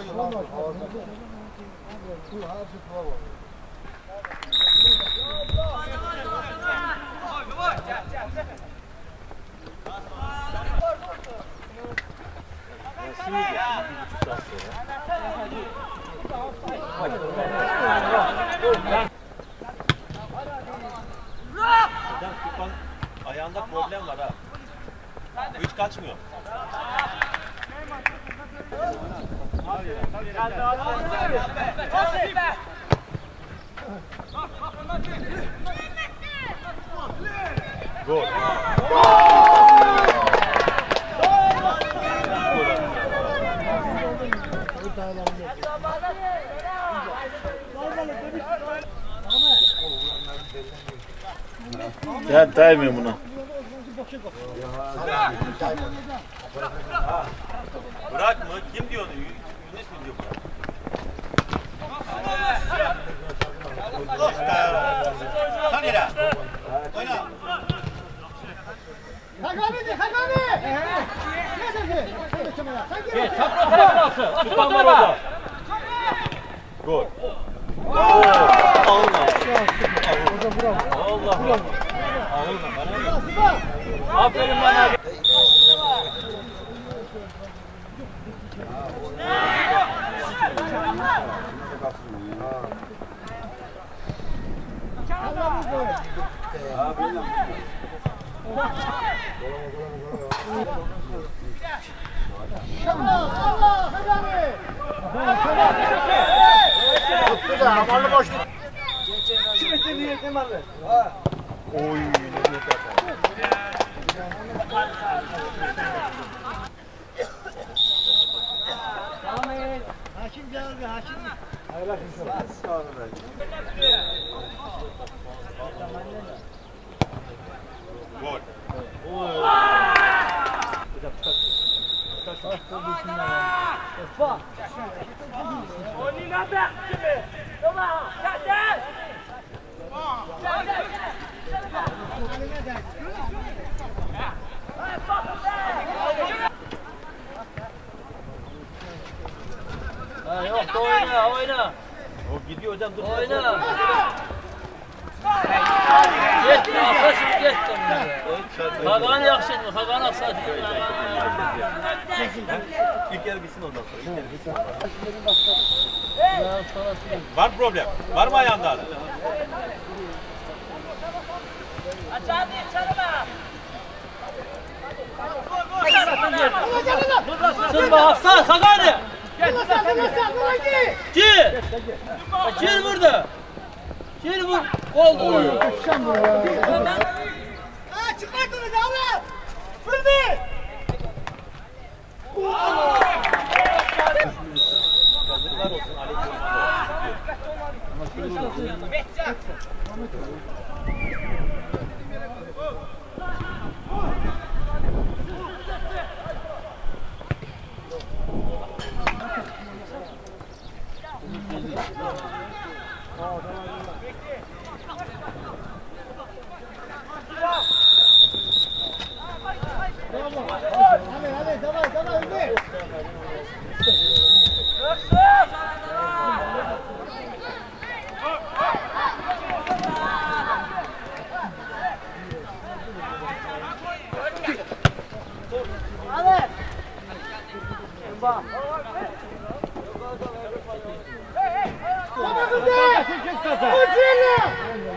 Ayağında problem var ha. Hiç kaçmıyor. Gol. Ya daymıyor buna. Bırak mı? Kim diyor onu? Yunus mu diyor bırak? Sanira. Oyna. Hakami! Hakami! Ne dedi? Sapro tarafı. Tutma tarafa. Gol. Allah. Allah. Aferin bana. Allah! Hakami! Amanlı boşluk. Şimdi niye kemarlı? Oy. Hakim geldi, hakim. Hayırlı olsun. Sağ olun. Gol. Yok da oyna, oyna. O gidiyor hocam dur. Oyna. Geç, arkadaşım geç. Hakan yakışın, Hakan aksat. İlk yarı bitsin ondan sonra. İlk yarı bitsin. Var mı problem? Var mı ayağında hala? Aç hadi, çarama. Sırma Hasan, Hakan'ı. Gir. Gir burada. Gir vur. Oldu. Çıkartın Allah! Fırdı! Yazıklar olsun Hadi, tamam, Ümit! Hadi! Bak! Tamam kızım! Uçuyla!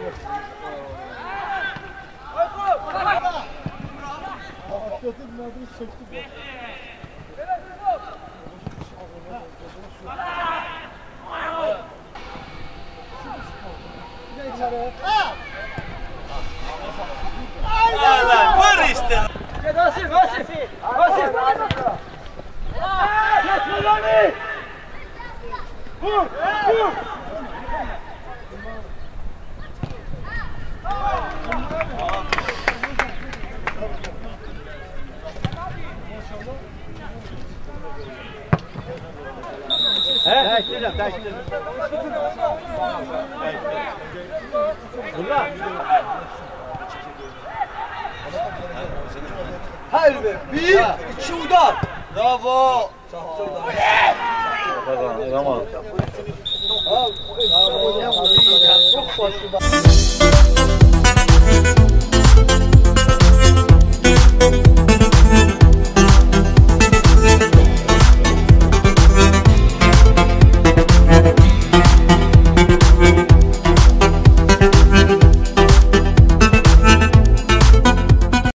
Allah var işte. Vasif, Vasif. Vasif. Geç Mulani. Vur, vur. Değiştirelim. Burada. Hayır be. Bir, iki udan. Bravo. Tamam. Çok boştu bak.